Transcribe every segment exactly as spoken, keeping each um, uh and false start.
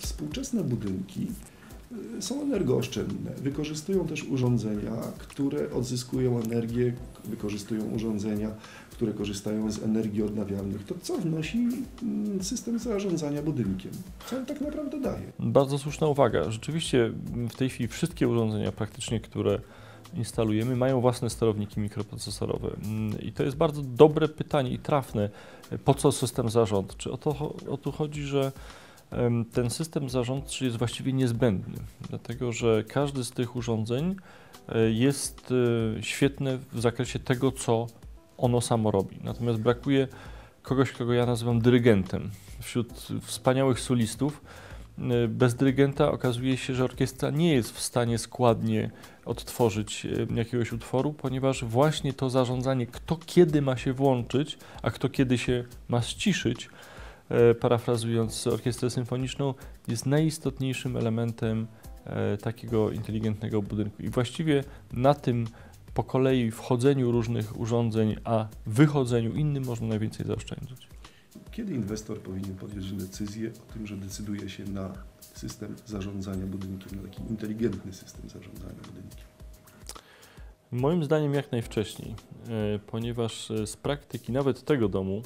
Współczesne budynki są energooszczędne. Wykorzystują też urządzenia, które odzyskują energię, wykorzystują urządzenia, które korzystają z energii odnawialnych. To co wnosi system zarządzania budynkiem? Co on tak naprawdę daje? Bardzo słuszna uwaga. Rzeczywiście w tej chwili wszystkie urządzenia praktycznie, które instalujemy, mają własne sterowniki mikroprocesorowe. I to jest bardzo dobre pytanie i trafne. Po co system zarządczy? O to, o to chodzi, że ten system zarządczy jest właściwie niezbędny, dlatego że każdy z tych urządzeń jest świetny w zakresie tego, co ono samo robi. Natomiast brakuje kogoś, kogo ja nazywam dyrygentem. Wśród wspaniałych solistów bez dyrygenta okazuje się, że orkiestra nie jest w stanie składnie odtworzyć jakiegoś utworu, ponieważ właśnie to zarządzanie, kto kiedy ma się włączyć, a kto kiedy się ma ściszyć, parafrazując orkiestrę symfoniczną, jest najistotniejszym elementem takiego inteligentnego budynku. I właściwie na tym po kolei wchodzeniu różnych urządzeń, a wychodzeniu innym można najwięcej zaoszczędzić. Kiedy inwestor powinien podjąć decyzję o tym, że decyduje się na system zarządzania budynkiem, na taki inteligentny system zarządzania budynkiem? Moim zdaniem jak najwcześniej, ponieważ z praktyki nawet tego domu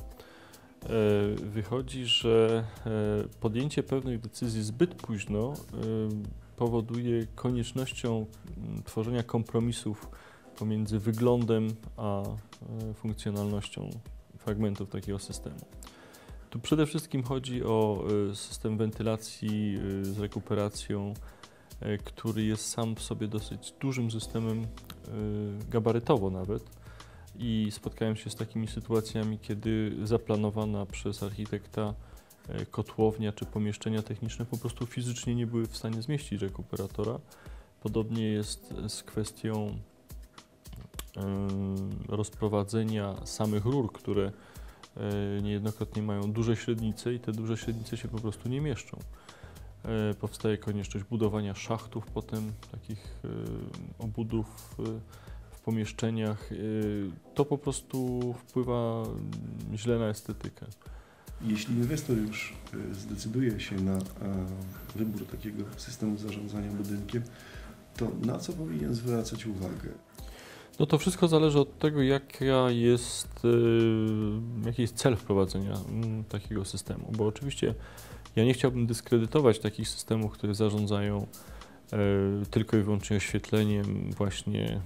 wychodzi, że podjęcie pewnych decyzji zbyt późno powoduje koniecznością tworzenia kompromisów pomiędzy wyglądem a funkcjonalnością fragmentów takiego systemu. Tu przede wszystkim chodzi o system wentylacji z rekuperacją, który jest sam w sobie dosyć dużym systemem gabarytowo nawet. I spotkałem się z takimi sytuacjami, kiedy zaplanowana przez architekta kotłownia czy pomieszczenia techniczne po prostu fizycznie nie były w stanie zmieścić rekuperatora. Podobnie jest z kwestią rozprowadzenia samych rur, które niejednokrotnie mają duże średnice i te duże średnice się po prostu nie mieszczą. Powstaje konieczność budowania szachtów, potem takich obudów w pomieszczeniach. To po prostu wpływa źle na estetykę. Jeśli inwestor już zdecyduje się na wybór takiego systemu zarządzania budynkiem, to na co powinien zwracać uwagę? No to wszystko zależy od tego, jaka jest, jaki jest cel wprowadzenia takiego systemu, bo oczywiście ja nie chciałbym dyskredytować takich systemów, które zarządzają tylko i wyłącznie oświetleniem, właśnie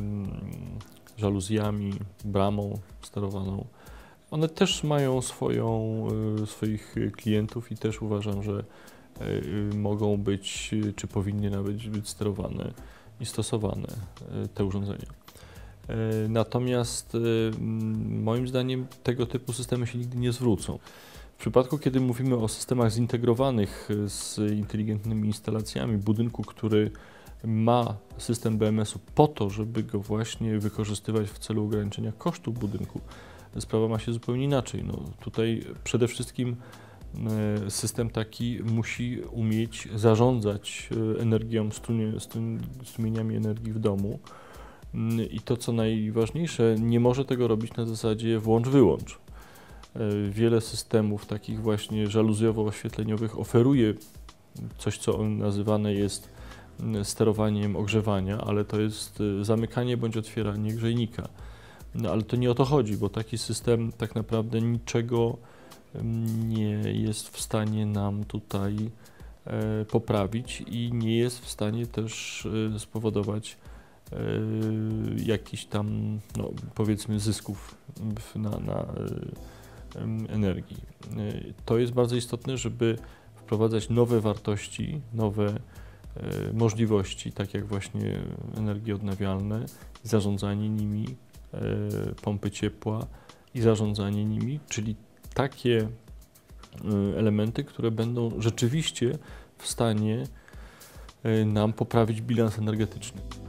żaluzjami, bramą sterowaną. One też mają swoją, swoich klientów i też uważam, że mogą być, czy powinny nawet być sterowane i stosowane te urządzenia. Natomiast moim zdaniem tego typu systemy się nigdy nie zwrócą. W przypadku, kiedy mówimy o systemach zintegrowanych z inteligentnymi instalacjami, budynku, który ma system B M S-u po to, żeby go właśnie wykorzystywać w celu ograniczenia kosztów budynku, sprawa ma się zupełnie inaczej. No, tutaj przede wszystkim system taki musi umieć zarządzać energią, strumieniami energii w domu i to, co najważniejsze, nie może tego robić na zasadzie włącz-wyłącz. Wiele systemów takich właśnie żaluzjowo-oświetleniowych oferuje coś, co nazywane jest sterowaniem ogrzewania, ale to jest zamykanie bądź otwieranie grzejnika. No ale to nie o to chodzi, bo taki system tak naprawdę niczego nie jest w stanie nam tutaj e, poprawić i nie jest w stanie też e, spowodować e, jakichś tam, no, powiedzmy, zysków na, na e, energii. E, to jest bardzo istotne, żeby wprowadzać nowe wartości, nowe e, możliwości, tak jak właśnie energie odnawialne, zarządzanie nimi, e, pompy ciepła i zarządzanie nimi, czyli takie elementy, które będą rzeczywiście w stanie nam poprawić bilans energetyczny.